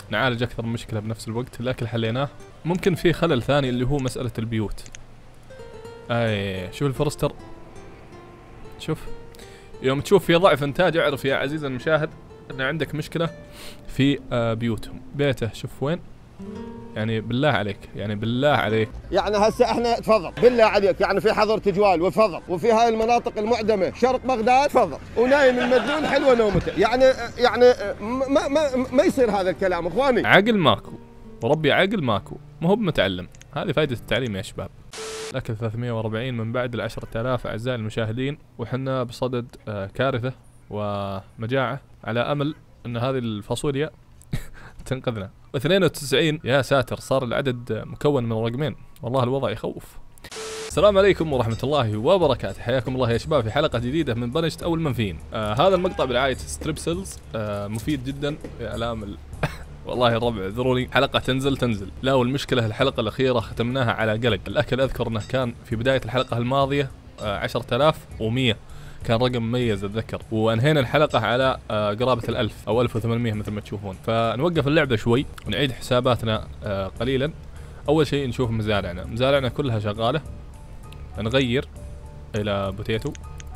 نعالج اكثر من مشكله بنفس الوقت. الاكل حليناه. ممكن في خلل ثاني اللي هو مساله البيوت. اي شوف الفورستر، شوف يوم تشوف في ضعف انتاج اعرف يا عزيزي المشاهد ان عندك مشكله في بيوتهم. بيته شوف وين، يعني بالله عليك، يعني بالله عليك. يعني هسه احنا تفضل بالله عليك، يعني في حظر تجوال وتفضل، وفي هاي المناطق المعدمه شرق بغداد تفضل، ونايم المدلول حلوه نومته، يعني ما يصير هذا الكلام اخواني. عقل ماكو، وربي عقل ماكو، ما هو بمتعلم. هذه فائده التعليم يا شباب. الاكل 340 من بعد 10,000 اعزائي المشاهدين، وحنا بصدد كارثه ومجاعه، على امل ان هذه الفاصوليا تنقذنا. 92 يا ساتر، صار العدد مكون من رقمين، والله الوضع يخوف. السلام عليكم ورحمة الله وبركاته، حياكم الله يا شباب في حلقة جديدة من بنشت أو المنفيين. هذا المقطع برعاية ستريبسلز، مفيد جدا في إعلام والله الربع اعذروني، حلقة تنزل. لا والمشكلة الحلقة الأخيرة ختمناها على قلق. الأكل أذكر أنه كان في بداية الحلقة الماضية 10,100، كان رقم مميز اتذكر، وانهينا الحلقة على قرابة 1000 او 1800 مثل ما تشوفون. فنوقف اللعبة شوي ونعيد حساباتنا قليلا. اول شيء نشوف مزارعنا كلها شغالة، نغير الى بوتيتو،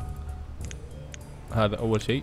هذا اول شيء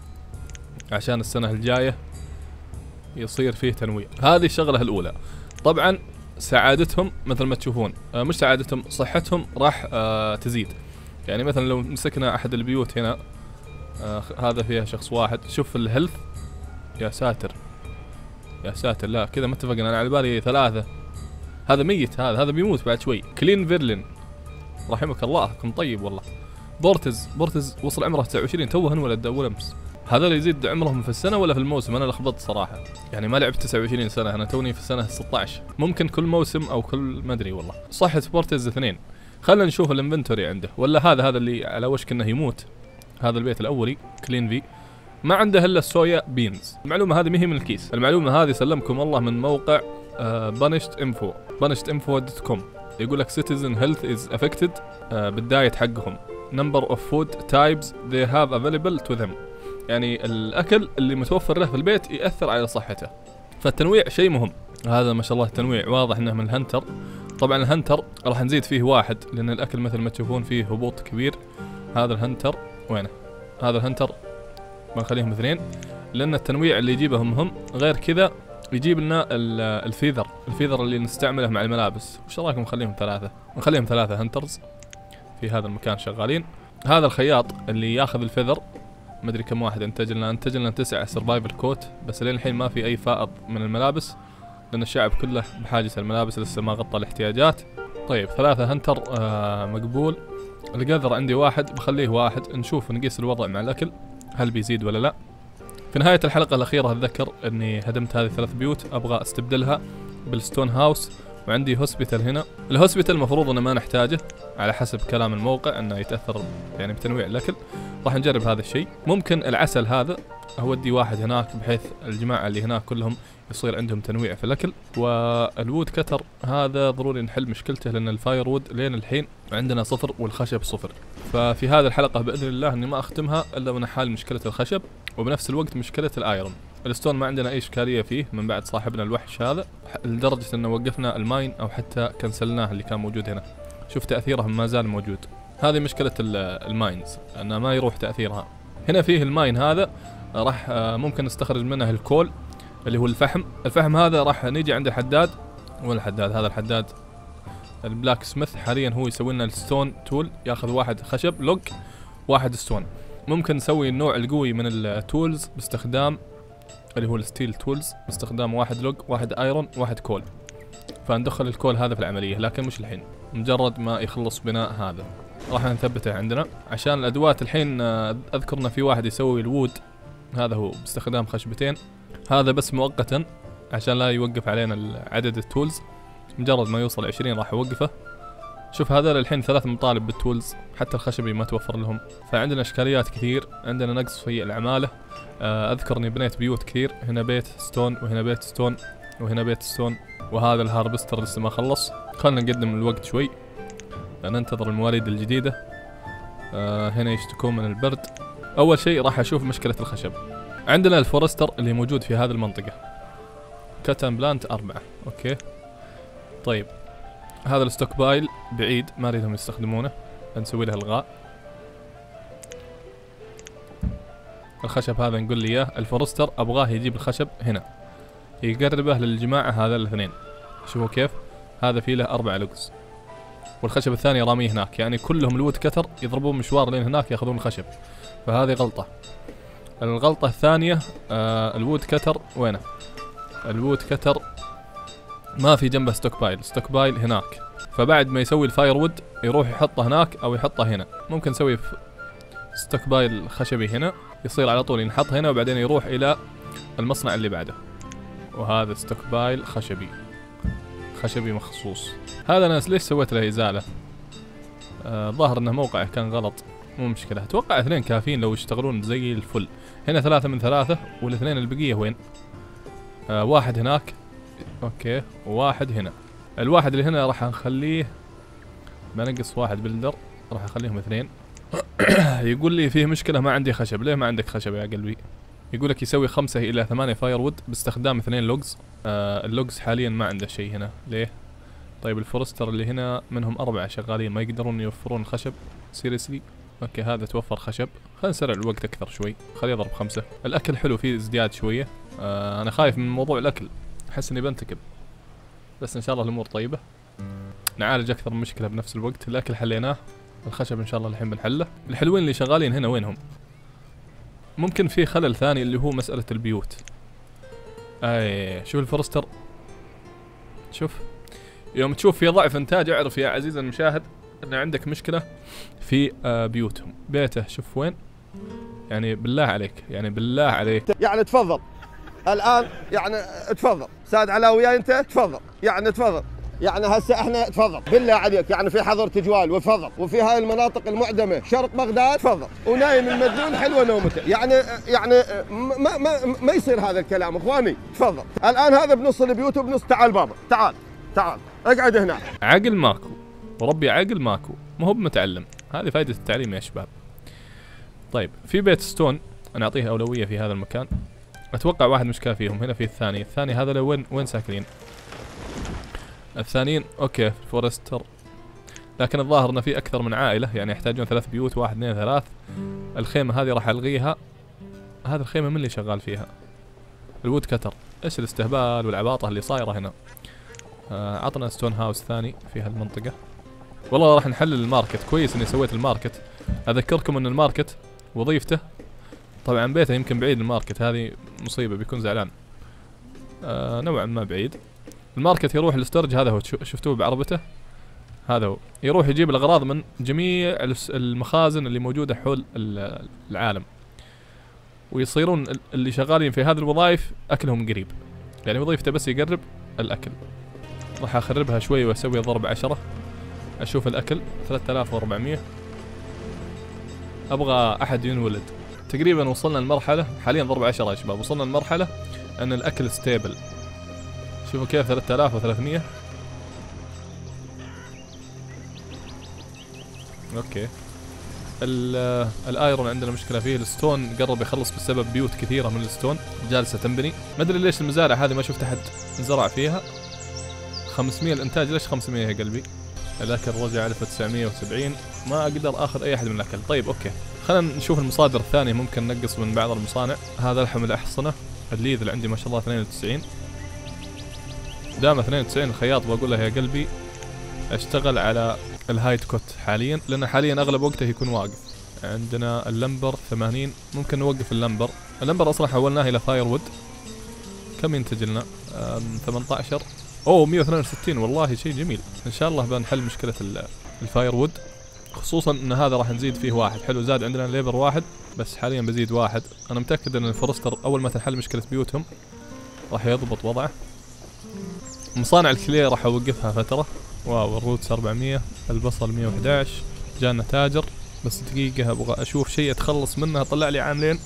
عشان السنة الجاية يصير فيه تنويع. هذه الشغلة الاولى. طبعا سعادتهم مثل ما تشوفون، مش سعادتهم، صحتهم راح تزيد. يعني مثلا لو مسكنا احد البيوت هنا، هذا فيها شخص واحد، شوف الهيلث، يا ساتر يا ساتر، لا كذا ما اتفقنا، انا على بالي 3. هذا ميت، هذا بيموت بعد شوي. كلين فيرلين رحمك الله، كن طيب والله. بورتز وصل عمره 29، توه انولد اول امس. هذا اللي يزيد عمرهم في السنه ولا في الموسم؟ انا لخبطت صراحه، يعني ما لعبت 29 سنه، انا توني في السنه 16، ممكن كل موسم او كل ما ادري والله. صحة بورتز 2. خلنا نشوف الانفنتوري عنده، ولا هذا اللي على وشك انه يموت. هذا البيت الاولي كلين في، ما عنده الا الصويا بينز. المعلومه هذه ما هي من الكيس، المعلومه هذه سلمكم الله من موقع banished.info.com. يقول لك citizen health is affected بالدايت حقهم. number of food types they have available to them، يعني الاكل اللي متوفر له في البيت ياثر على صحته. فالتنويع شيء مهم. هذا ما شاء الله التنويع واضح انه من الهنتر. طبعا الهنتر راح نزيد فيه 1 لان الاكل مثل ما تشوفون فيه هبوط كبير. هذا الهنتر وينه؟ هذا الهنتر بنخليهم 2 لان التنويع اللي يجيبه مهم. غير كذا يجيب لنا الفيذر اللي نستعمله مع الملابس. وش رايكم نخليهم 3؟ نخليهم 3 هنترز في هذا المكان شغالين. هذا الخياط اللي ياخذ الفيذر، مدري كم واحد انتج لنا 9 سرفايفل كوت، بس لين الحين ما في اي فائض من الملابس لان الشعب كله بحاجة الملابس، لسه ما غطى الاحتياجات. طيب 3 هنتر مقبول. القذر عندي 1، بخليه 1. نشوف نقيس الوضع مع الاكل هل بيزيد ولا لا. في نهاية الحلقة الأخيرة أتذكر أني هدمت هذه 3 بيوت، أبغى أستبدلها بالستون هاوس، وعندي هوسبيتال هنا. الهوسبيتال المفروض أنه ما نحتاجه على حسب كلام الموقع، أنه يتأثر يعني بتنويع الأكل. راح نجرب هذا الشيء. ممكن العسل هذا أودي 1 هناك، بحيث الجماعة اللي هناك كلهم يصير عندهم تنويع في الأكل. والوود كتر هذا ضروري نحل مشكلته، لأن الفاير وود لين الحين عندنا 0 والخشب 0. ففي هذه الحلقة بإذن الله أني ما أختمها إلا ونحل مشكلة الخشب، وبنفس الوقت مشكلة الآيرون. الستون ما عندنا أي إشكالية فيه من بعد صاحبنا الوحش هذا، لدرجة أنه وقفنا الماين أو حتى كنسلناه اللي كان موجود هنا. شوف تأثيرها ما زال موجود. هذه مشكلة الماينز، أنه ما يروح تأثيرها. هنا فيه الماين هذا راح ممكن نستخرج منه الكول اللي هو الفحم هذا راح نيجي عند الحداد، هذا الحداد البلاك سميث حاليا هو يسوي لنا الستون تول، ياخذ 1 خشب لوج 1 ستون. ممكن نسوي النوع القوي من التولز باستخدام اللي هو الستيل تولز، باستخدام 1 لوج 1 ايرون 1 كول. فندخل الكول هذا في العملية، لكن مش الحين، مجرد ما يخلص بناء هذا راح نثبته عندنا. عشان الادوات الحين اذكرنا في واحد يسوي الوود، هذا هو باستخدام خشبتين، هذا بس مؤقتا عشان لا يوقف علينا عدد التولز. مجرد ما يوصل 20 راح اوقفه. شوف هذا الحين 3 مطالب بالتولز، حتى الخشبي ما توفر لهم. فعندنا اشكاليات كثير، عندنا نقص في العمالة. اذكر اني بنيت بيوت كثير، هنا بيت ستون وهنا بيت ستون وهنا بيت ستون، وهذا الهاربستر لسه ما خلص. خلنا نقدم الوقت شوي، ننتظر المواليد الجديدة. هنا يشتكون من البرد. اول شيء راح اشوف مشكلة الخشب. عندنا الفورستر اللي موجود في هذه المنطقة، كاتن بلانت 4. اوكي طيب هذا الستوك بايل بعيد ما اريدهم يستخدمونه، بنسوي له الغاء. الخشب هذا نقول لي اياه، الفورستر ابغاه يجيب الخشب هنا يقربه للجماعة هذا الاثنين. شوفوا كيف هذا فيه له 4 لغز، والخشب الثاني راميه هناك، يعني كلهم الوود كتر يضربون مشوار لين هناك ياخذون الخشب، فهذه غلطة. الغلطة الثانية الوود كتر وينه؟ الوود كتر ما في جنبه ستوك بايل، ستوك بايل هناك، فبعد ما يسوي الفاير وود يروح يحطه هناك او يحطه هنا. ممكن نسوي ستوك بايل خشبي هنا يصير على طول ينحط هنا وبعدين يروح الى المصنع اللي بعده. وهذا ستوك بايل خشبي مخصوص. هذا انا ليش سويت له ازالة؟ ظاهر انه موقعه كان غلط، مو مشكلة. اتوقع 2 كافيين لو يشتغلون زي الفل. هنا 3 من 3 والاثنين البقية وين؟ واحد هناك اوكي وواحد هنا. الواحد اللي هنا راح نخليه بنقص 1 بلدر، راح اخليهم 2. يقول لي فيه مشكلة ما عندي خشب. ليه ما عندك خشب يا قلبي؟ يقول لك يسوي 5 إلى 8 فاير وود باستخدام 2 لوجز. اللوجز حاليا ما عنده شيء هنا. ليه؟ طيب الفورستر اللي هنا منهم 4 شغالين ما يقدرون يوفرون خشب. سيريسلي اوكي هذا توفر خشب. خلينا نسرع الوقت اكثر شوي، خليه يضرب 5. الاكل حلو فيه ازدياد شوية. انا خايف من موضوع الاكل، احس اني بنتكب، بس ان شاء الله الامور طيبة. نعالج اكثر من مشكلة بنفس الوقت. الاكل حليناه، الخشب ان شاء الله الحين بنحله. الحلوين اللي شغالين هنا وينهم؟ ممكن في خلل ثاني اللي هو مسألة البيوت. شوف الفورستر، شوف يوم تشوف في ضعف انتاج اعرف يا عزيزي المشاهد ان عندك مشكلة في بيوتهم. بيته شوف وين، يعني بالله عليك، يعني بالله عليك، يعني تفضل الان، يعني تفضل سعد علاوي وياي انت، تفضل يعني تفضل، يعني هسه احنا تفضل بالله عليك، يعني في حظر تجوال وتفضل، وفي هاي المناطق المعدمه شرق بغداد تفضل، ونايم المدلول حلوه نومته، يعني ما يصير هذا الكلام اخواني. تفضل الان هذا بنص البيوت وبنص. تعال بابا تعال اقعد هنا. عقل ماكو وربي، عقل ماكو، ما هو بمتعلم. هذه فائده التعليم يا شباب. طيب في بيت ستون انا اعطيه اولويه في هذا المكان. اتوقع واحد مشكله فيهم هنا. في الثاني هذا لو وين ساكنين الثانيين؟ اوكي فورستر، لكن الظاهر انه في اكثر من عائله، يعني يحتاجون 3 بيوت، 1 2 3. الخيمه هذه راح الغيها. هذا الخيمه من اللي شغال فيها؟ الوود كتر. ايش الاستهبال والعباطه اللي صايره هنا؟ عطنا ستون هاوس ثاني في هالمنطقه. والله راح نحلل الماركت. كويس اني سويت الماركت. اذكركم ان الماركت وظيفته، طبعا بيته يمكن بعيد الماركت، هذه مصيبه، بيكون زعلان. نوعا ما بعيد. الماركت يروح الاستورج، هذا هو شفتوه بعربته، هذا هو يروح يجيب الاغراض من جميع المخازن اللي موجوده حول العالم، ويصيرون اللي شغالين في هذه الوظائف اكلهم قريب، يعني وظيفته بس يقرب الاكل. راح اخربها شوي واسوي ضرب 10. اشوف الاكل 3400. ابغى احد ينولد. تقريبا وصلنا لمرحله حاليا ضرب 10 يا شباب، وصلنا لمرحله ان الاكل ستيبل. شوفوا كيف 3300. اوكي الايرون عندنا مشكله فيه. الستون قرب يخلص بسبب بيوت كثيره من الستون جالسه تنبني. ما ادري ليش المزارع هذه ما شفت احد زرع فيها. 500 الانتاج. ليش 500 يا قلبي؟ الاكل رجع 1970. ما اقدر اخذ اي احد من الاكل. طيب اوكي خلينا نشوف المصادر الثانيه، ممكن نقص من بعض المصانع. هذا لحم الاحصنه الليذ اللي عندي ما شاء الله 92. دام 92 الخياط بقول له يا قلبي اشتغل على الهايت كوت حاليا، لان حاليا اغلب وقته يكون واقف. عندنا اللمبر 80. ممكن نوقف اللمبر اصلا حولناه الى فاير وود. كم ينتج لنا؟ 18. اوه 162. والله شيء جميل. ان شاء الله بنحل مشكله الفاير وود، خصوصا ان هذا راح نزيد فيه 1. حلو زاد عندنا ليبر 1 بس حاليا بزيد 1. انا متاكد ان الفورستر اول ما تنحل مشكله بيوتهم راح يضبط وضعه. مصانع الكلي راح اوقفها فتره. واو الروتس 400. البصل 111. جانا تاجر بس دقيقه ابغى اشوف شيء اتخلص منه. طلع لي عاملين.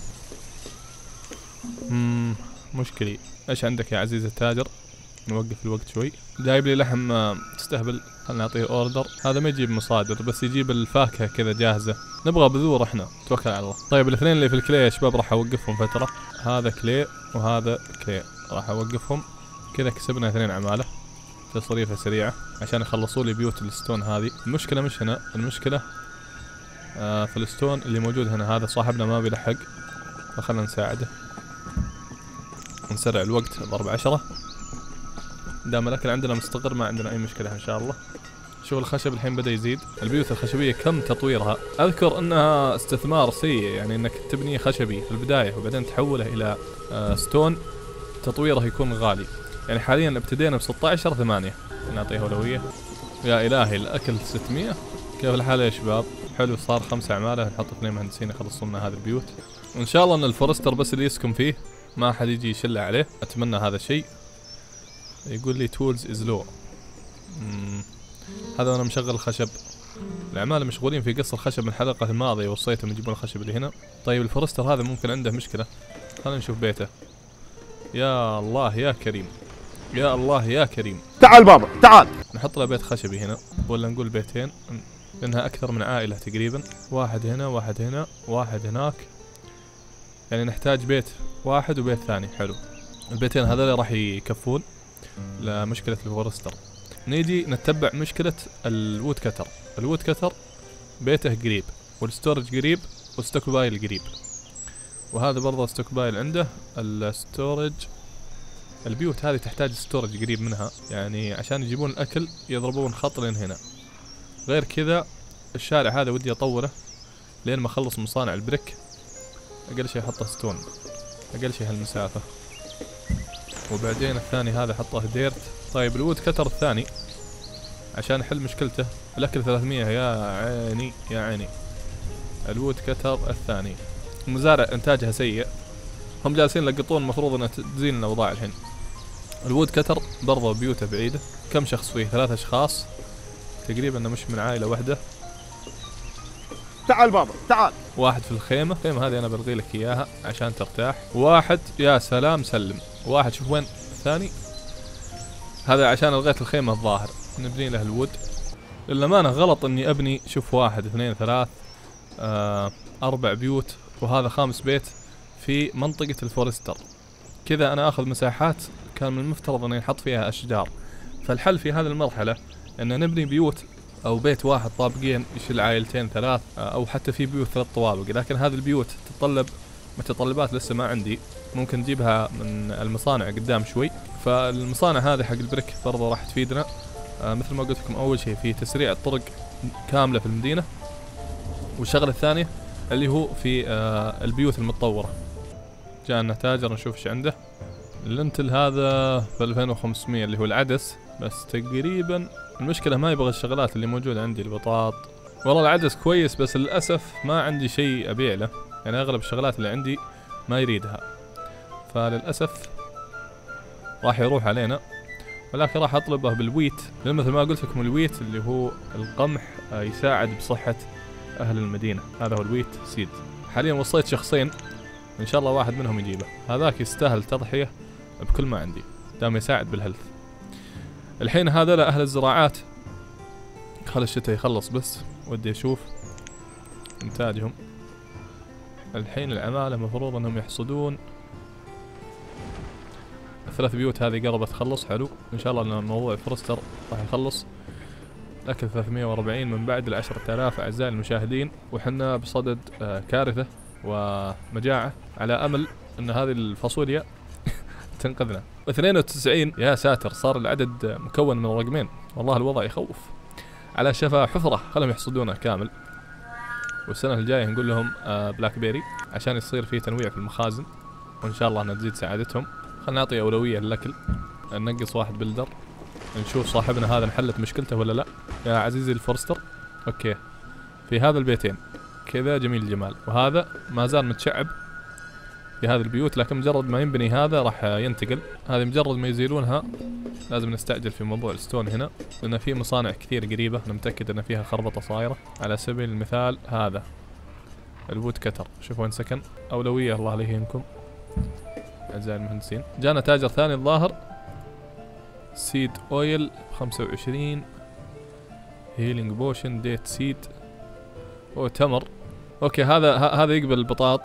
مشكلي. ايش عندك يا عزيزي التاجر؟ نوقف الوقت شوي. جايب لي لحم تستهبل. خلنا نعطيه اوردر. هذا ما يجيب مصادر بس يجيب الفاكهه كذا جاهزه. نبغى بذور احنا. توكل على الله. طيب الاثنين اللي في الكلي يا شباب راح اوقفهم فتره. هذا كلي وهذا كلي راح اوقفهم. كذا كسبنا 2 عمالة تصريفة سريعة عشان يخلصوا لي بيوت الستون هذه. المشكلة مش هنا، المشكلة في الستون اللي موجود هنا. هذا صاحبنا ما بيلحق، فخلنا نساعده ونسرع الوقت ضرب 10. دام الاكل عندنا مستقر ما عندنا اي مشكلة ان شاء الله. شوف الخشب الحين بدأ يزيد. البيوت الخشبية كم تطويرها، اذكر انها استثمار سيء، يعني انك تبني خشبي في البداية وبعدين تحوله الى ستون، تطويره يكون غالي. يعني حاليا ابتدينا ب 16/8، نعطيه أولوية. يا الهي الاكل 600. كيف الحال يا شباب؟ حلو، صار 5 عمالة، نحط 2 مهندسين يخلصون لنا هذه البيوت. وان شاء الله ان الفورستر بس اللي يسكن فيه، ما احد يجي يشله عليه، اتمنى هذا الشيء. يقول لي تولز از لو. هذا وانا مشغل الخشب. العمالة مشغولين في قص الخشب من الحلقة الماضية، وصيتهم يجيبون الخشب اللي هنا. طيب الفورستر هذا ممكن عنده مشكلة، خلينا نشوف بيته. يا الله يا كريم، يا الله يا كريم. تعال بابا تعال. نحط له بيت خشبي هنا، ولا نقول بيتين، لأنها أكثر من عائلة تقريبا. واحد هنا، واحد هنا، واحد هناك. يعني نحتاج بيت واحد وبيت ثاني. حلو، البيتين هذول راح يكفون لمشكلة الفورستر. نيجي نتبع مشكلة الوود كتر. الوود كتر بيته قريب، والستورج قريب، والستوك بايل قريب، وهذا برضه ستوك بايل عنده. الستورج، البيوت هذه تحتاج ستورج قريب منها، يعني عشان يجيبون الأكل يضربون خط لين هنا. غير كذا الشارع هذا ودي أطوره لين ما أخلص مصانع البريك. أقل شيء أحطه ستون، أقل شيء هالمسافة. وبعدين الثاني هذا حطه ديرت. طيب الوود كتر الثاني عشان نحل مشكلته، الأكل 300. يا عيني يا عيني. الوود كتر الثاني، المزارع إنتاجها سيء، هم جالسين يلقطون، المفروض انها تزين الاوضاع الحين. الوود كتر برضه بيوته بعيدة. كم شخص فيه؟ 3 أشخاص تقريبا، مش من عائلة واحدة. تعال بابا تعال. واحد في الخيمة، الخيمة هذه انا بلغي لك اياها عشان ترتاح. واحد، يا سلام سلم. واحد، شوف وين الثاني، هذا عشان الغيت الخيمة الظاهر نبني له الوود. للأمانة غلط اني ابني، شوف 1 2 3 4 بيوت، وهذا 5 بيت في منطقة الفورستر. كذا أنا أخذ مساحات كان من المفترض أن ينحط فيها أشجار. فالحل في هذه المرحلة أن نبني بيوت أو بيت واحد طابقين يشيل عائلتين 3، أو حتى في بيوت 3 طوابق. لكن هذه البيوت تتطلب متطلبات لسه ما عندي، ممكن نجيبها من المصانع قدام شوي. فالمصانع هذه حق البريك برضه راح تفيدنا. مثل ما قلت لكم، أول شيء في تسريع الطرق كاملة في المدينة، والشغلة الثانية اللي هو في البيوت المتطورة. جاءنا تاجر نشوف ايش عنده. اللنتل هذا ب 2500 اللي هو العدس، بس تقريبا المشكلة ما يبغى الشغلات اللي موجودة عندي. البطاط والله العدس كويس، بس للأسف ما عندي شيء أبيع له، يعني أغلب الشغلات اللي عندي ما يريدها، فللأسف راح يروح علينا. ولكن راح أطلبه بالويت، لأن مثل ما قلت لكم الويت اللي هو القمح يساعد بصحة أهل المدينة. هذا هو الويت سيد. حاليا وصيت شخصين، إن شاء الله واحد منهم يجيبه. هذاك يستاهل تضحية بكل ما عندي، دام يساعد بالهيلث. الحين هذول أهل الزراعات، خل الشتاء يخلص بس ودي أشوف إنتاجهم. الحين العمالة مفروض أنهم يحصدون 3 بيوت، هذه قربت تخلص. حلو، إن شاء الله أن موضوع الفورستر راح يخلص. الأكل 340 من بعد 10,000 أعزائي المشاهدين، وحنا بصدد كارثة ومجاعة، على أمل أن هذه الفاصوليا تنقذنا. 92، يا ساتر، صار العدد مكون من رقمين، والله الوضع يخوف. على شفا حفرة، خلهم يحصدونه كامل. والسنة الجاية نقول لهم بلاك بيري عشان يصير فيه تنويع في المخازن، وإن شاء الله نزيد سعادتهم. خلنا نعطي أولوية للأكل، ننقص 1 بلدر، نشوف صاحبنا هذا انحلت مشكلته ولا لا. يا عزيزي الفورستر، اوكي، في هذا البيتين كذا جميل الجمال، وهذا ما زال متشعب في هذه البيوت، لكن مجرد ما ينبني هذا راح ينتقل. هذه مجرد ما يزيلونها لازم نستعجل في موضوع الستون هنا، لأن في مصانع كثير قريبة، أنا متأكد أن فيها خربطة صايرة. على سبيل المثال هذا الوود كتر، شوفوا وين سكن. أولوية الله لا يهينكم أعزائي المهندسين. جانا تاجر ثاني الظاهر، سيد اويل 25، هيلينج بوشن، ديت سيد، تمر. اوكي، هذا يقبل البطاط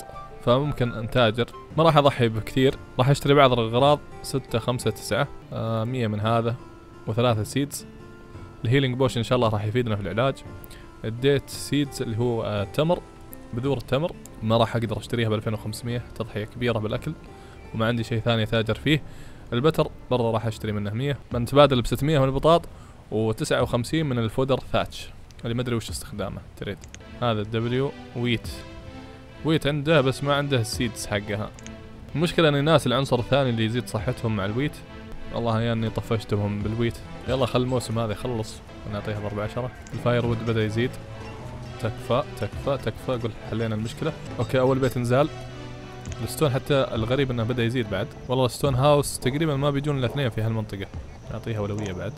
فممكن انتاجر. ما راح اضحي بكثير، راح اشتري بعض الاغراض 6 5 9 100 من هذا و3 سيدز. الهيلينج بوشن ان شاء الله راح يفيدنا في العلاج. الديت سيدز اللي هو تمر، بذور التمر، ما راح اقدر اشتريها ب 2500، تضحية كبيرة بالاكل وما عندي شيء ثاني اتاجر فيه. البتر برضه راح اشتري منه 100، بنتبادل ب 600 من البطاط و59 من الفودر ثاتش اللي ما ادري وش استخدامه تريد. هذا الدبليو ويت عنده بس ما عنده السيدز حقها. المشكلة ان الناس العنصر الثاني اللي يزيد صحتهم مع الويت، والله يا اني طفشتهم بالويت. يلا خل الموسم هذا يخلص ونعطيها ضرب 10. الفاير وود بدا يزيد. تكفى تكفى تكفى، قول حلينا المشكلة. اوكي اول بيت نزال. الستون حتى الغريب انه بدا يزيد بعد. والله الستون هاوس تقريبا ما بيجون الا 2 في هالمنطقة، نعطيها اولوية بعد.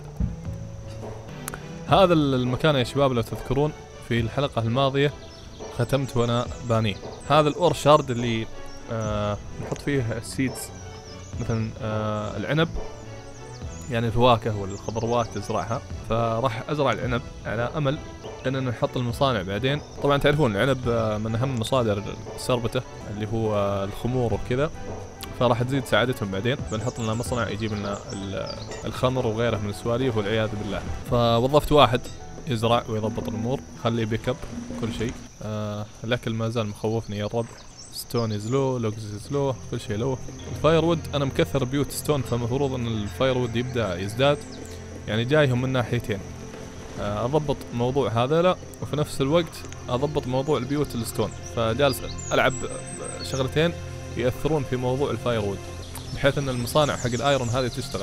هذا المكان يا شباب لو تذكرون في الحلقة الماضية ختمت وانا بانيه. هذا الاورشارد اللي نحط فيه السيدز مثلا العنب، يعني الفواكه والخضروات تزرعها. فراح ازرع العنب على امل اننا نحط المصانع بعدين. طبعا تعرفون العنب من اهم مصادر سربته اللي هو الخمور وكذا، فراح تزيد سعادتهم بعدين. بنحط لنا مصنع يجيب لنا الخمر وغيره من السواليف والعياذ بالله. فوظفت واحد يزرع ويضبط الامور، خلي بيك اب كل شيء. الاكل ما زال مخوفني يا رب. ستون از لو، لوجز از لو، كل شيء لو. الفاير وود انا مكثر بيوت ستون، فمفروض ان الفاير وود يبدا يزداد، يعني جايهم من ناحيتين. اضبط موضوع هذا لا، وفي نفس الوقت اضبط موضوع البيوت الستون، فجالس العب شغلتين ياثرون في موضوع الفاير وود، بحيث ان المصانع حق الايرون هذه تشتغل.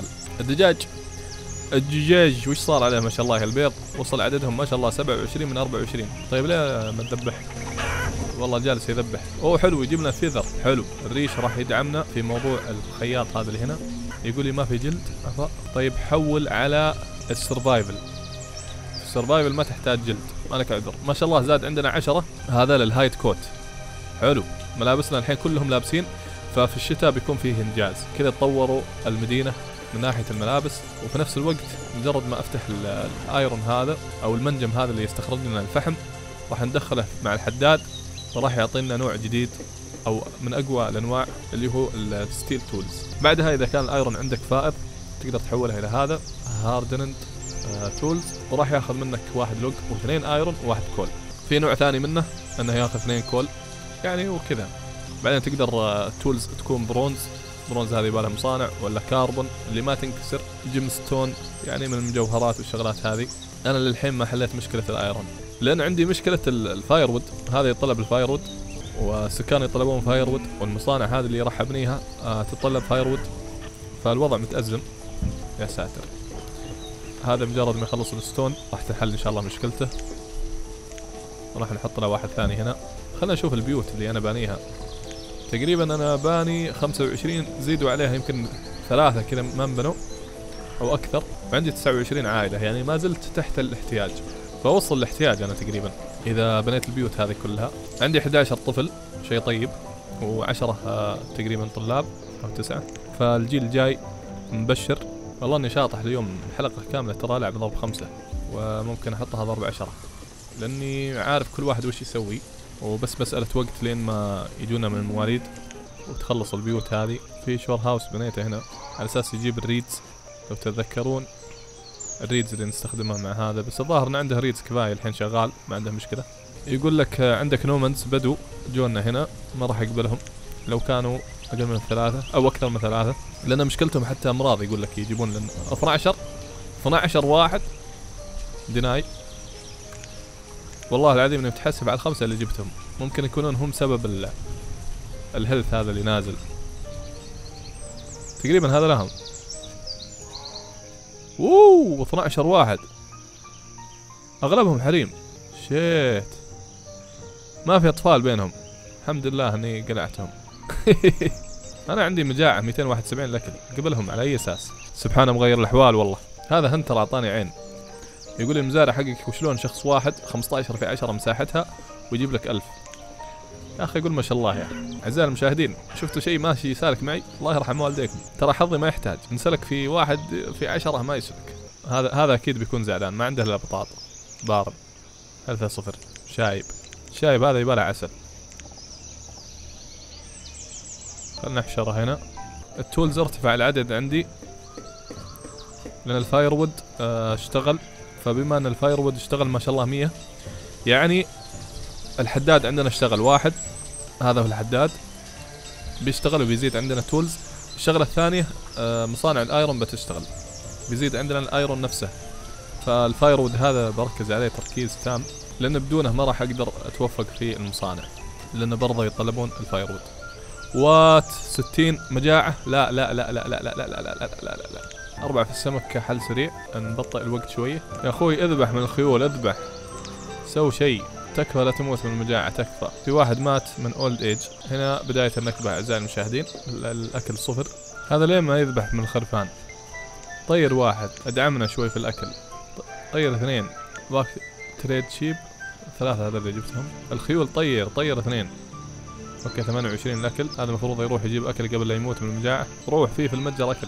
الدجاج وش صار عليه ما شاء الله؟ البيض وصل عددهم ما شاء الله 27 من 24. طيب ليه ما نذبح؟ والله جالس يذبح. اوه حلو، يجيب لنا فيذر حلو. الريش راح يدعمنا في موضوع الخياط هذا اللي هنا. يقول لي ما في جلد. طيب حول على السرفايفل. السرفايفل ما تحتاج جلد، ما لك عذر. ما شاء الله زاد عندنا 10. هذا للهايت كوت حلو. ملابسنا الحين كلهم لابسين، ففي الشتاء بيكون فيه انجاز كذا. تطوروا المدينة من ناحية الملابس، وفي نفس الوقت مجرد ما افتح الايرون هذا او المنجم هذا اللي يستخرج لنا الفحم، راح ندخله مع الحداد وراح يعطينا نوع جديد او من اقوى الانواع اللي هو الستيل تولز. بعدها اذا كان الايرون عندك فائض تقدر تحوله الى هذا هاردنند تولز، وراح ياخذ منك 1 لوج و2 ايرون و1 كول. في نوع ثاني منه انه ياخذ 2 كول يعني وكذا. بعدين تقدر تولز تكون برونز هذه يبالها مصانع، ولا كاربون اللي ما تنكسر، جيم ستون يعني من المجوهرات والشغلات هذه. انا للحين ما حليت مشكلة الايرون، لان عندي مشكلة الفاير وود. هذا يطلب الفاير وود، والسكان يطلبون فاير وود، والمصانع هذه اللي راح ابنيها تتطلب فاير وود، فالوضع متأزم يا ساتر. هذا مجرد ما يخلص الستون راح تنحل ان شاء الله مشكلته. راح نحط له واحد ثاني هنا. خلنا نشوف البيوت اللي انا بانيها. تقريبا انا باني 25، زيدوا عليها يمكن 3 كذا ما انبنوا او اكثر، وعندي 29 عائلة، يعني ما زلت تحت الاحتياج. فوصل الاحتياج انا تقريبا اذا بنيت البيوت هذه كلها. عندي 11 طفل، شيء طيب، و10 تقريبا طلاب او 9. فالجيل الجاي مبشر. والله اني شاطح اليوم حلقة كاملة ترى العب ضرب 5، وممكن احطها ضرب 10 لاني عارف كل واحد وش يسوي، وبس مسألة وقت لين ما يجونا من المواليد وتخلص البيوت هذه. في شور هاوس بنيته هنا على اساس يجيب الريدز، لو تتذكرون الريدز اللي نستخدمها مع هذا. بس الظاهر ان عنده ريدز كفاية الحين شغال، ما عنده مشكلة. يقول لك عندك نومنز بدو جونا هنا، ما راح يقبلهم لو كانوا اقل من 3 او اكثر من 3، لان مشكلتهم حتى امراض. يقول لك يجيبون لنا 12 واحد ديناي. والله العظيم اني متحسب على ال5 اللي جبتهم، ممكن يكونون هم سبب الهيلث هذا اللي نازل. تقريبا هذا لهم. 12 واحد اغلبهم حريم. شيت، ما في اطفال بينهم. الحمد لله اني قلعتهم. انا عندي مجاعة 271 الاكل، قبلهم على اي اساس؟ سبحانه مغير الاحوال. والله هذا هنتر اعطاني عين، يقول لي المزارع حقك وشلون شخص واحد 15 في 10 مساحتها ويجيب لك 1000. يا اخي يقول ما شاء الله. يا اعزائي المشاهدين، شفتوا شيء ماشي يسالك معي؟ الله يرحم والديكم، ترى حظي ما يحتاج، نسلك في 1 في 10 ما يسلك. هذا اكيد بيكون زعلان، ما عنده الا بطاط بارد. 3-0 شايب هذا يبالع عسل. خلنا نحشره هنا. التولز ارتفع العدد عندي لان الفاير وود اشتغل، فبما ان الفاير وود اشتغل ما شاء الله 100 يعني الحداد عندنا اشتغل 1. هذا هو الحداد بيشتغل وبيزيد عندنا تولز. الشغلة الثانية مصانع الايرون بتشتغل، بيزيد عندنا الايرون نفسه. فالفاير وود هذا بركز عليه تركيز تام لان بدونه ما راح اقدر اتوفق في المصانع لان برضه يطلبون الفاير وود. وات 60 مجاعة. لا لا لا لا لا لا لا لا لا لا لا لا. 4 في السمك كحل سريع، نبطئ الوقت شوية. يا اخوي اذبح من الخيول، اذبح، سوي شيء، تكفى لا تموت من المجاعة، تكفى. في واحد مات من اولد ايج. هنا بداية النكبة اعزائي المشاهدين، الاكل صفر. هذا ليه ما يذبح من الخرفان؟ طير واحد، ادعمنا شوي في الاكل. طير 2 باك تريد شيب 3 هذا اللي جبتهم. الخيول طير 2. اوكي 28 الاكل. هذا المفروض يروح يجيب اكل قبل لا يموت من المجاعة. روح فيه في المتجر اكل.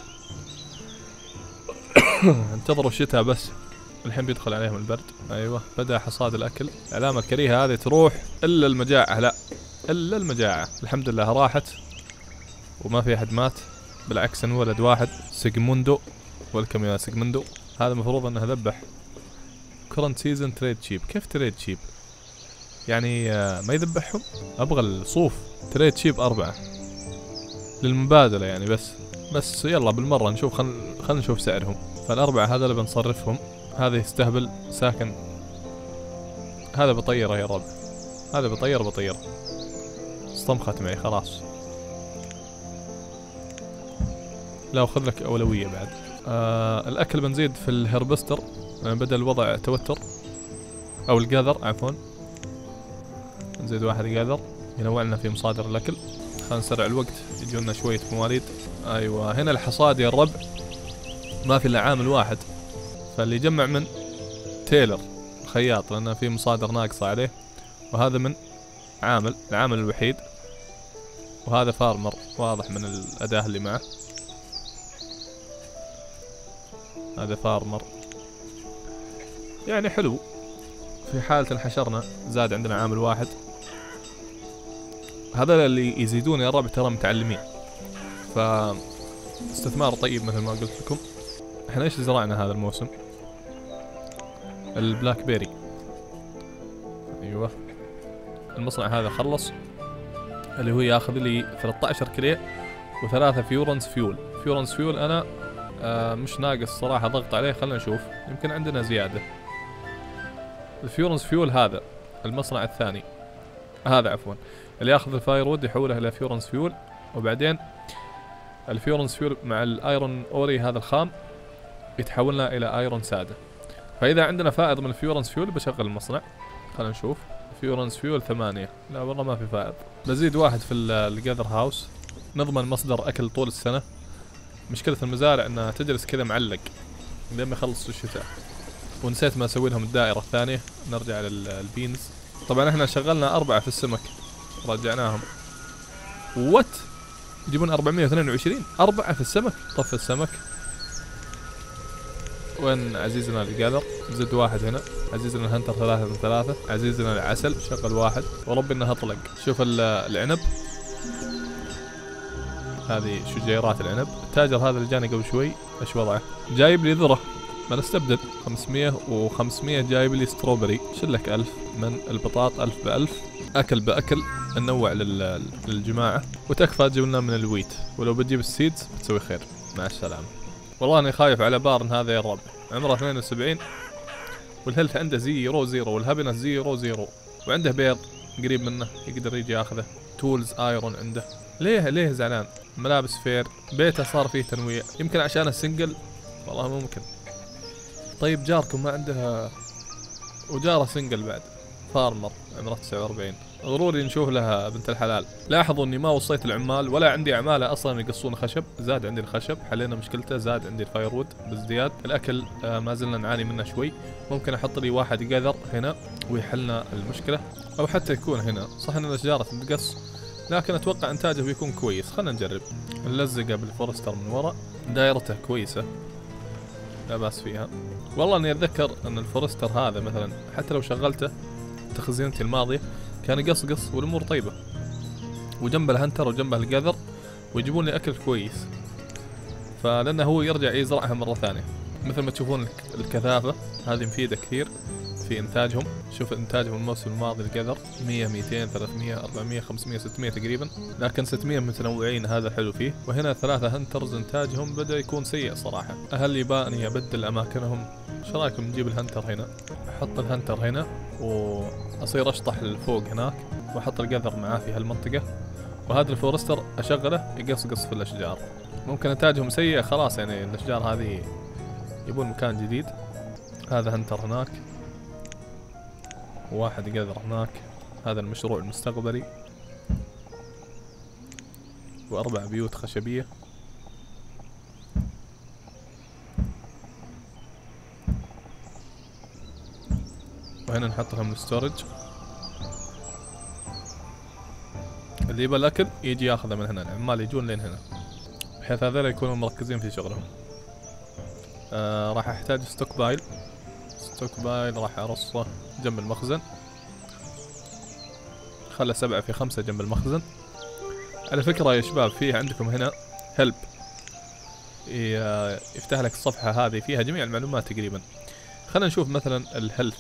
انتظروا الشتاء بس، الحين بيدخل عليهم البرد. ايوه بدأ حصاد الاكل. العلامة الكريهة هذه تروح الا المجاعة، لا الا المجاعة. الحمد لله راحت وما في احد مات، بالعكس انولد واحد. سيجموندو، ويلكم يا سيجموندو. هذا المفروض انه ذبح. كورنت سيزون تريد شيب. كيف تريد شيب؟ يعني ما يذبحهم؟ ابغى الصوف. تريد شيب 4 للمبادلة يعني. بس يلا بالمرة نشوف. خلنا نشوف سعرهم. فالأربعة هذا اللي بنصرفهم. هذا يستهبل ساكن. هذا بطيره يا رب. هذا بطير استمخت معي خلاص. لا وخذ لك أولوية بعد. الأكل بنزيد في الهربستر بدل الوضع توتر، أو الجاذر عفوا. نزيد 1 جاذر ينوع لنا في مصادر الأكل. خلينا نسرع الوقت يجونا شوية موارد. أيوة هنا الحصاد يا الربع ما في إلا عامل واحد، فاللي يجمع من تيلر خياط لأن في مصادر ناقصة عليه، وهذا من العامل الوحيد، وهذا فارمر واضح من الأداة اللي معه. هذا فارمر يعني حلو. في حالة انحشرنا زاد عندنا عامل واحد. هذا اللي يزيدون يا ربع ترى متعلمين، فاستثمار طيب مثل ما قلت لكم. احنا ايش زرعنا هذا الموسم؟ البلاك بيري. ايوه المصنع هذا خلص، اللي هو ياخذ لي 13 كلي و3 فيورنس فيول. انا مش ناقص صراحة ضغط عليه. خلنا نشوف يمكن عندنا زيادة. الفيورنس فيول هذا المصنع الثاني، هذا عفوا اللي ياخذ الفاير وود يحوله الى فيورنس فيول، وبعدين الفيورنس فيول مع الايرون اوري هذا الخام يتحولنا الى ايرون سادة. فاذا عندنا فائض من الفيورنس فيول بشغل المصنع. خلينا نشوف. فيورنس فيول 8. لا والله ما في فائض. بزيد 1 في الجاذر هاوس، نضمن مصدر اكل طول السنة. مشكلة المزارع انها تجلس كذا معلق لين ما يخلص الشتاء. ونسيت ما اسوي لهم الدائرة الثانية. نرجع للبينز. طبعا احنا شغلنا 4 في السمك رجعناهم. وات يجيبون 422 4 في السمك. طف السمك. وين عزيزنا الجاذر؟ زد 1 هنا. عزيزنا الهنتر 3 من 3. عزيزنا العسل شغل 1. وربي انها طلق. شوف العنب، هذه شجيرات العنب. التاجر هذا اللي جاني قبل شوي ايش وضعه؟ جايب لي ذرة، ما نستبدل 500 و500. جايب لي ستروبري. شلك 1000 من البطاط، 1000 ب1000. اكل باكل ننوع للجماعة، وتكفى تجيب لنا من الويت. ولو بتجيب السيدز بتسوي خير. مع السلامة. والله اني خايف على بارن هذا يا الربع، عمره 72 والهيلث عنده 0 والهابينس 0 وعنده بيض قريب منه يقدر يجي ياخذه. تولز ايرون عنده. ليه زعلان؟ ملابس فير، بيته صار فيه تنويع، يمكن عشان السنجل، والله ممكن. طيب جاركم ما عنده؟ وجاره سنجل بعد، فارمر عمره 49. ضروري نشوف لها بنت الحلال. لاحظوا اني ما وصيت العمال ولا عندي عماله اصلا يقصون خشب. زاد عندي الخشب، حلينا مشكلته. زاد عندي الفاير وود بازدياد. الاكل ما زلنا نعاني منه شوي. ممكن احط لي 1 جذر هنا ويحلنا المشكله، او حتى يكون هنا. صح ان الاشجار تنقص لكن اتوقع انتاجه بيكون كويس. خلنا نجرب. نلزقه بالفورستر من ورا. دائرته كويسه لا باس فيها. والله اني اتذكر ان الفورستر هذا مثلا حتى لو شغلته تخزينتي الماضيه كان يقصقص والامور طيبه. وجنبه الهنتر وجنبه الجذر ويجيبون لي اكل كويس، فلانه هو يرجع يزرعها مرة ثانية. مثل ما تشوفون الكثافة هذه مفيدة كثير في انتاجهم. شوف انتاجهم الموسم الماضي القذر 100 200 300 400 500 600 تقريبا، لكن 600 متنوعين، هذا الحلو فيه. وهنا 3 هنترز انتاجهم بدأ يكون سيء صراحة. هل يباني ابدل اماكنهم؟ ايش رايكم نجيب الهنتر هنا، احط الهنتر هنا واصير اشطح لفوق هناك، واحط القذر معاه في هالمنطقة، وهذا الفورستر اشغله يقصقص في الاشجار. ممكن انتاجهم سيء خلاص، يعني الاشجار هذه يبون مكان جديد. هذا هنتر هناك، واحد قذر هناك، هذا المشروع المستقبلي، و4 بيوت خشبية. وهنا نحط لهم الستورج، اللي يبى الاكل يجي ياخذه من هنا، العمال يجون لين هنا، بحيث هذول يكونوا مركزين في شغلهم. راح احتاج ستوك بايل راح ارصه جنب المخزن، خله 7 في 5 جنب المخزن. على فكرة يا شباب، فيه عندكم هنا هيلب، يفتح لك الصفحة هذه فيها جميع المعلومات تقريبا. خلينا نشوف مثلا الهيلث،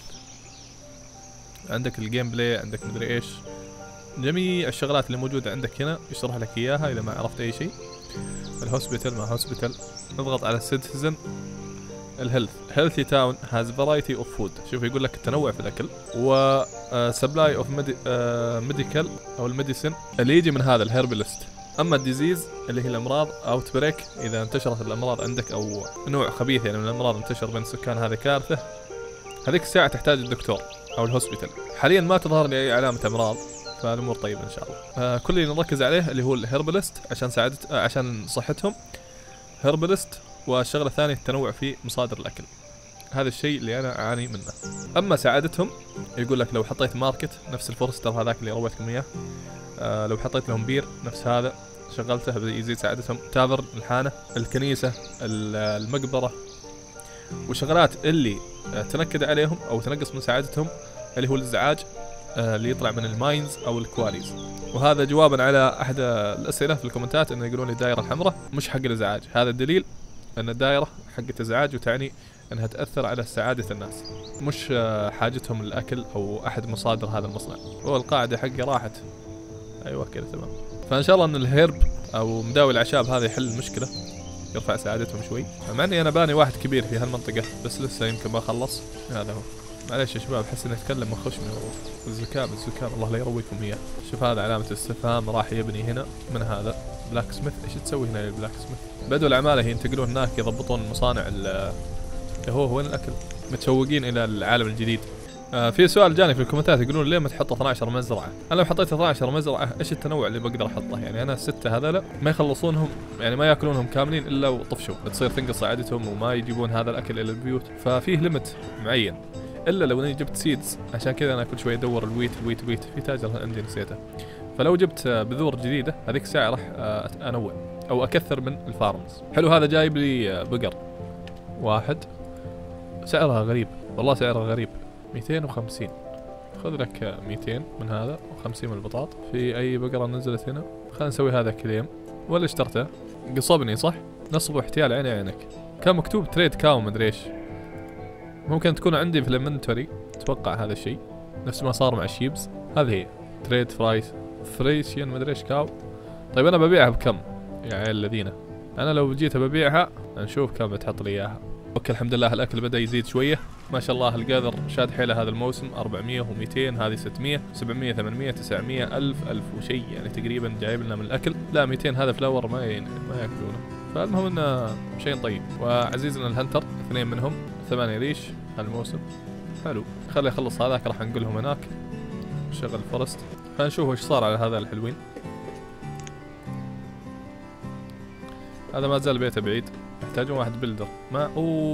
عندك الجيم بلاي، عندك مدري ايش، جميع الشغلات اللي موجودة عندك هنا يشرح لك اياها اذا ما عرفت اي شيء. الهوسبيتال مع هوسبيتال، نضغط على السيتيزن. الهيلث، هيلثي تاون هاز فرايتي اوف فود، شوف يقول لك التنوع في الاكل، و سبلاي اوف ميديكال او الميديسن اللي يجي من هذا الهيربلست. اما الديزيز اللي هي الامراض، اوت بريك اذا انتشرت الامراض عندك او نوع خبيث يعني من الامراض انتشر بين السكان، هذه كارثه، هذيك الساعه تحتاج الدكتور او الهوسبيتال. حاليا ما تظهر لي اي علامه امراض، فالامور طيبه ان شاء الله. كل اللي نركز عليه اللي هو الهيربلست عشان عشان صحتهم، هيربلست. والشغله الثانيه التنوع في مصادر الاكل، هذا الشيء اللي انا اعاني منه. اما سعادتهم يقول لك لو حطيت ماركت نفس الفورستر هذاك اللي رويتكم اياه، لو حطيت لهم بير نفس هذا شغلته يزيد سعادتهم. تافرن، الحانه، الكنيسه، المقبره، والشغلات اللي تنكد عليهم او تنقص من سعادتهم اللي هو الازعاج اللي يطلع من الماينز او الكواريز. وهذا جوابا على احد الاسئله في الكومنتات انه يقولون لي الدائره الحمراء مش حق الازعاج، هذا الدليل ان الدائره حقت ازعاج وتعني انها تاثر على سعاده الناس، مش حاجتهم للاكل او احد مصادر هذا المصنع. والقاعده حقي راحت، ايوه كذا تمام. فان شاء الله ان الهيرب او مداوي الاعشاب هذا يحل المشكله، يرفع سعادتهم شوي. مع اني انا باني واحد كبير في هالمنطقه بس لسه يمكن ما خلص. هذا هو، معليش يا شباب احس اني اتكلم وخش من الروح. الزكام الله لا يرويكم اياه. شوف هذا علامه استفهام، راح يبني هنا من هذا بلاك سميث. ايش تسوي هنا يا بلاك سميث؟ بدوا العماله ينتقلون هناك يضبطون المصانع هو وين الاكل، متشوقين الى العالم الجديد. في سؤال جاني في الكومنتات يقولون ليه ما تحط 12 مزرعه؟ انا لو حطيت 12 مزرعه ايش التنوع اللي بقدر احطه؟ يعني انا الستة هذول ما يخلصونهم، يعني ما ياكلونهم كاملين الا وطفشوا، تصير تنقص عادتهم وما يجيبون هذا الاكل الى البيوت، ففيه ليمت معين. الا لو اني جبت سيدز، عشان كذا انا كل شوي ادور الويت. في تاجر عندي نسيته، فلو جبت بذور جديده هذيك الساعه راح انوع او اكثر من الفارمز. حلو، هذا جايب لي بقر واحد، سعرها غريب والله، سعرها غريب 250. خذ لك 200 من هذا و50 من البطاط. في اي بقره نزلت هنا؟ خلينا نسوي هذا كليم. ولا اشترته؟ قصبني صح؟ نصب واحتيال عيني عينك. كان مكتوب تريد كاو مدري ايش، ممكن تكون عندي في الانفنتوري، اتوقع هذا الشيء نفس ما صار مع الشيبز. هذه هي تريد فريشين مدري ايش كاو. طيب انا ببيعها بكم يا عيال الذين؟ انا لو جيت ببيعها نشوف كم بتحط لي اياها. اوكي الحمد لله الاكل بدا يزيد شويه ما شاء الله. القذر شاد حيله هذا الموسم، 400 و200، هذه 600 700 800 900 1000 وشيء، يعني تقريبا جايب لنا من الاكل. لا 200 هذا فلاور ما ياكلونه. فالمهم انه شيء طيب. وعزيزنا الهنتر 2 منهم 8 ريش هالموسم، حلو. خلي يخلص هذاك راح نقولهم هناك شغل الفورست. خلينا نشوف وش صار على هذا الحلوين. هذا ما زال بيته بعيد، يحتاجون واحد بلدر. ما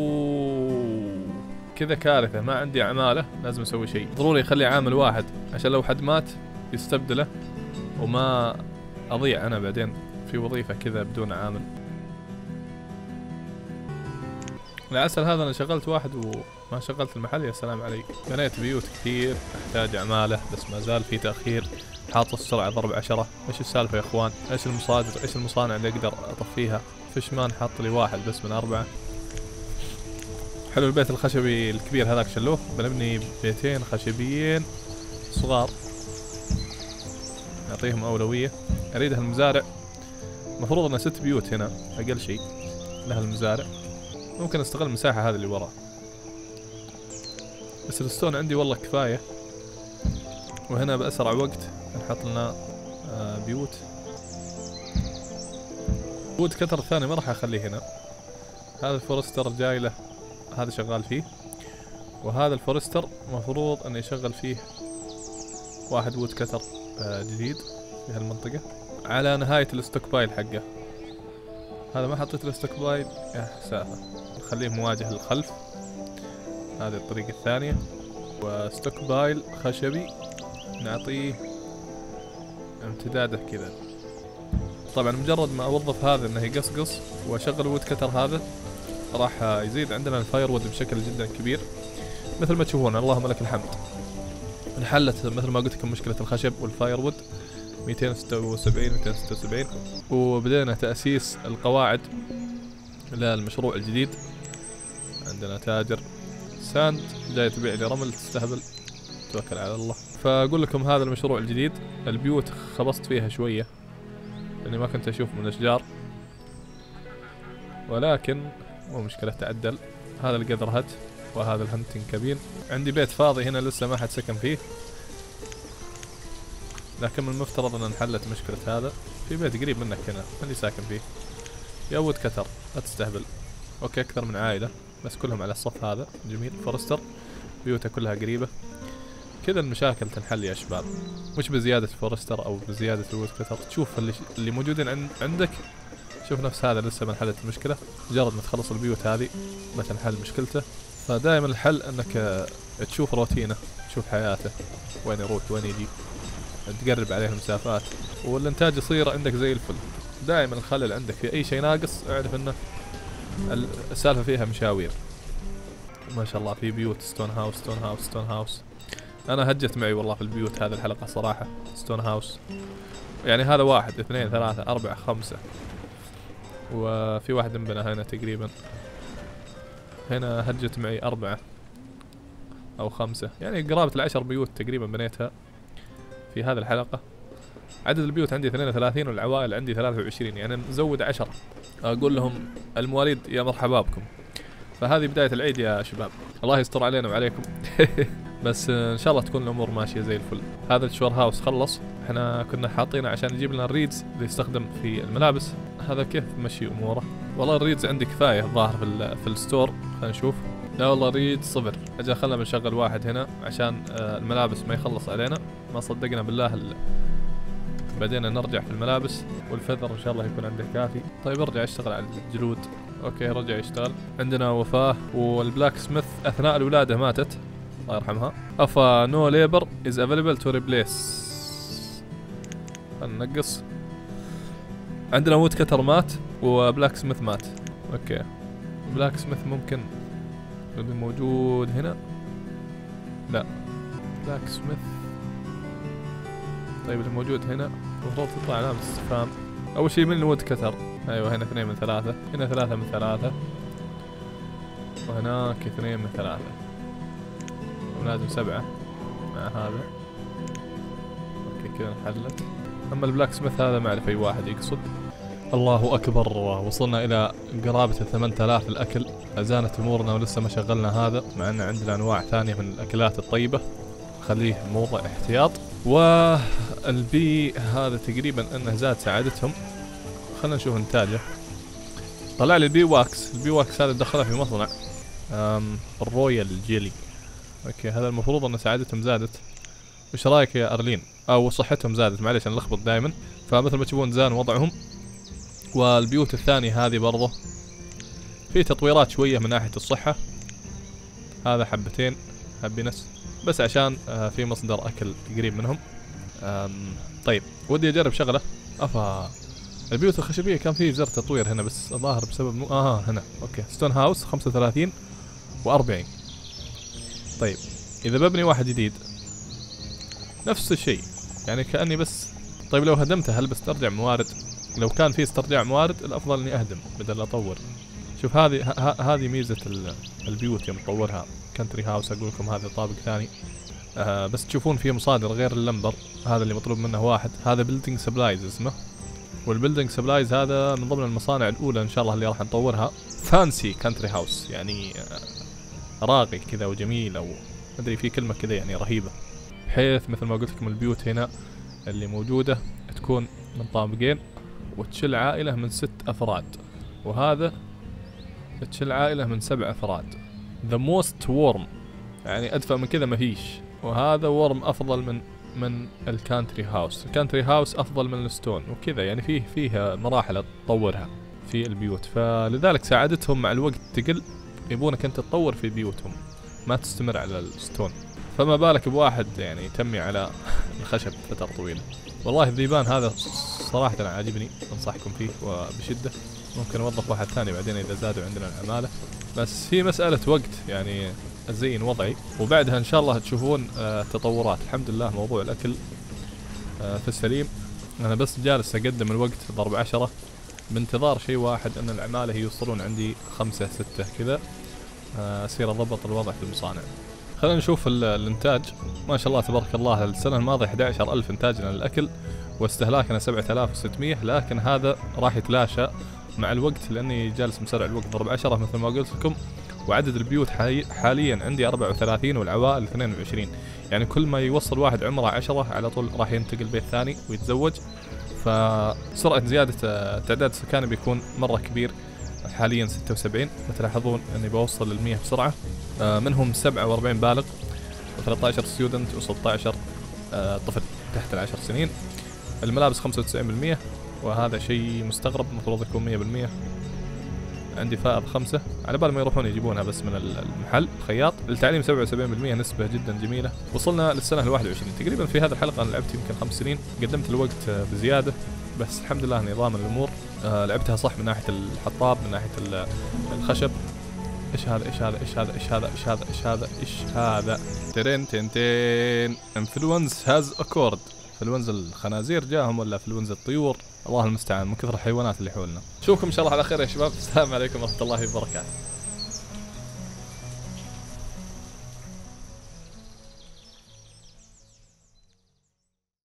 كذا كارثة، ما عندي عمالة، لازم اسوي شيء. ضروري اخلي عامل واحد عشان لو حد مات يستبدله وما اضيع انا بعدين في وظيفة كذا بدون عامل. العسل هذا انا شغلت واحد وما شغلت المحل، يا سلام علي. بنيت بيوت كثير، احتاج عمالة بس ما زال في تأخير. حاط السرعة ضرب 10. ايش السالفة يا اخوان؟ ايش المصادر؟ ايش المصانع اللي اقدر اطفيها؟ فيش مان حاط لي واحد بس من 4. حلو. البيت الخشبي الكبير هذاك شلوه. بنبني بيتين خشبيين صغار نعطيهم أولوية. أريد هالمزارع. مفروض انه 6 بيوت هنا أقل شيء لها المزارع. ممكن استغل المساحة هذه اللي وراه، بس الستون عندي والله كفاية. وهنا بأسرع وقت نحط لنا بيوت. وود كتر الثاني ما راح اخليه هنا. هذا الفورستر جاي له، هذا شغال فيه، وهذا الفورستر مفروض انه يشغل فيه واحد وود كتر جديد في هالمنطقة على نهاية الستوك بايل حقه. هذا ما حطيت الستوك بايل يا سافة. نخليه مواجه للخلف. هذه الطريقة الثانية. وستوك بايل خشبي نعطيه امتداده كذا. طبعا مجرد ما اوظف هذا انه يقصقص واشغل وود كتر هذا راح يزيد عندنا الفاير وود بشكل جدا كبير مثل ما تشوفون. اللهم لك الحمد. انحلت مثل ما قلت لكم مشكلة الخشب والفاير وود 276 وبدأنا تأسيس القواعد للمشروع الجديد. عندنا تاجر ساند جاي تبيع لي رمل تستهبل. توكل على الله. فأقول لكم هذا المشروع الجديد البيوت خبصت فيها شوية لأني ما كنت أشوف من الأشجار، ولكن مو مشكلة تعدل. هذا القدر هت وهذا الهنتنج كابين. عندي بيت فاضي هنا لسه ما حد سكن فيه، لكن من المفترض أن انحلت مشكلة هذا. في بيت قريب منك هنا اللي ساكن فيه يا وود كتر لا تستهبل. اوكي أكثر من عائلة بس كلهم على الصف هذا. جميل. فورستر بيوتها كلها قريبة. كذا المشاكل تنحل يا شباب، مش بزيادة فورستر او بزيادة الوود كتر. تشوف اللي موجودين عندك. شوف نفس هذا لسه ما انحلت المشكلة. مجرد ما تخلص البيوت هذه بتنحل مشكلته. فدائما الحل انك تشوف روتينه، تشوف حياته وين يروح وين يجي، تقرب عليه المسافات، والانتاج يصير عندك زي الفل. دائما الخلل عندك في اي شيء ناقص اعرف انه السالفة فيها مشاوير. ما شاء الله في بيوت ستون هاوس ستون هاوس ستون هاوس. انا هجت معي والله في البيوت هذه الحلقة صراحة. ستون هاوس يعني هذا 1 2 3 4 5 وفي واحد انبنى هنا تقريبا. هنا هجت معي 4 أو 5 يعني قرابة ال10 بيوت تقريبا بنيتها في هذه الحلقة. عدد البيوت عندي 32 والعوائل عندي 23 يعني نزود 10. أقول لهم المواليد يا مرحبا بكم. فهذه بداية العيد يا شباب. الله يستر علينا وعليكم. بس ان شاء الله تكون الامور ماشيه زي الفل. هذا الشور هاوس خلص. احنا كنا حاطينه عشان يجيب لنا الريدز اللي يستخدم في الملابس. هذا كيف مشي اموره. والله الريدز عندي كفايه الظاهر في الستور. خلينا نشوف. لا والله ريد صفر. اجل خلنا بنشغل واحد هنا عشان الملابس ما يخلص علينا. ما صدقنا بالله بعدين نرجع في الملابس. والفذر ان شاء الله يكون عنده كافي. طيب ارجع اشتغل على الجلود. اوكي رجع يشتغل. عندنا وفاه والبلاك سميث اثناء الولاده ماتت الله يرحمها. افا نو ليبر از افيلبل تو ريبليس. خلنا ننقص. عندنا وود كتر مات وبلاك سميث مات. اوكي بلاك سميث ممكن اللي موجود هنا. لا بلاك سميث. طيب اللي موجود هنا المفروض تطلع علامة استفهام. اول شيء من الوود كتر. ايوه هنا 2 من 3. هنا 3 من 3 وهناك 2 من 3 ولازم 7 مع هذا. اوكي كذا انحلت. اما البلاك سميث هذا ما اعرف اي واحد يقصد. الله اكبر وصلنا الى قرابة 8000 الاكل. ازانت امورنا ولسه ما شغلنا هذا مع ان عندنا انواع ثانية من الاكلات الطيبة. خليه امور احتياط. والبي هذا تقريبا انه زاد سعادتهم. خلنا نشوف انتاجه. طلع لي البي واكس. البي واكس هذا دخله في مصنع الرويال جيلي. اوكي هذا المفروض ان سعادتهم زادت. وش رايك يا ارلين؟ او صحتهم زادت معليش انا لخبط دائما. فمثل ما تشوفون زان وضعهم. والبيوت الثانية هذه برضه في تطويرات شوية من ناحية الصحة. هذا حبتين هابينس بس عشان في مصدر اكل قريب منهم. طيب ودي اجرب شغلة. افا البيوت الخشبية كان فيه زر تطوير هنا بس الظاهر بسبب هنا. اوكي ستون هاوس 35 و40. طيب اذا ببني واحد جديد نفس الشيء يعني كأني بس. طيب لو هدمته هل بسترجع موارد؟ لو كان في استرجاع موارد الافضل اني اهدم بدل اطور. شوف هذه ميزة البيوت يوم تطورها. كانتري هاوس اقول لكم هذا طابق ثاني. بس تشوفون فيه مصادر غير اللمبر، هذا اللي مطلوب منه واحد. هذا بيلدينج سبلايز اسمه، والبيلدينج سبلايز هذا من ضمن المصانع الاولى ان شاء الله اللي راح نطورها. فانسي كانتري هاوس يعني راقي كذا وجميل، او مدري في كلمة كذا يعني رهيبة، بحيث مثل ما قلت لكم البيوت هنا اللي موجودة تكون من طابقين وتشل عائلة من 6 أفراد، وهذا تشل عائلة من 7 أفراد. The most warm يعني أدفع من كذا ما فيش. وهذا ورم أفضل من الكانتري هاوس. الكانتري هاوس أفضل من الستون وكذا، يعني فيه مراحل تطورها في البيوت، فلذلك ساعدتهم مع الوقت تقل. يبونك أنت تطور في بيوتهم ما تستمر على الستون، فما بالك بواحد يعني تمي على الخشب فترة طويلة. والله الذيبان هذا صراحة أنا عاجبني، أنصحكم فيه وبشدة. ممكن أوظف واحد ثاني بعدين إذا زادوا عندنا العمالة، بس هي مسألة وقت يعني. أزين وضعي وبعدها إن شاء الله تشوفون تطورات. الحمد لله موضوع الأكل في السليم. أنا بس جالس أقدم الوقت ضرب 10 بانتظار شيء واحد، أن العمالة يوصلون عندي 5 6 كذا، أصير أضبط الوضع في المصانع. خلينا نشوف الانتاج. ما شاء الله تبارك الله، السنة الماضية 11,000 انتاجنا للأكل واستهلاكنا 7600، لكن هذا راح يتلاشى مع الوقت لأني جالس مسرع الوقت ضرب 10 مثل ما قلت لكم. وعدد البيوت حاليا عندي 34 والعوائل 22، يعني كل ما يوصل واحد عمره 10 على طول راح ينتقل بيت ثاني ويتزوج، فسرعة زيادة تعداد السكان بيكون مرة كبير. حاليا 76 بتلاحظون اني بوصل لل100 بسرعة. منهم 47 بالغ و13 ستودنت و16 طفل تحت ال10 سنين. الملابس 95%، وهذا شيء مستغرب، المفروض يكون 100%. عندي فائض 5 على بال ما يروحون يجيبونها بس من المحل الخياط. التعليم 77%، نسبة جدا جميلة. وصلنا للسنة ال21 تقريبا. في هذا الحلقة انا لعبت يمكن 5 سنين، قدمت الوقت بزيادة بس الحمد لله نظام الامور. لعبتها صح من ناحية الحطاب، من ناحية الخشب. ايش هذا ايش هذا ايش هذا ايش هذا ايش هذا ايش هذا ايش هذا ترين تنتين. انفلونز هاز اكورد. فلونز الخنازير جاهم ولا فلونز الطيور؟ الله المستعان من كثر الحيوانات اللي حولنا. نشوفكم ان شاء الله على خير يا شباب. السلام عليكم ورحمة الله وبركاته.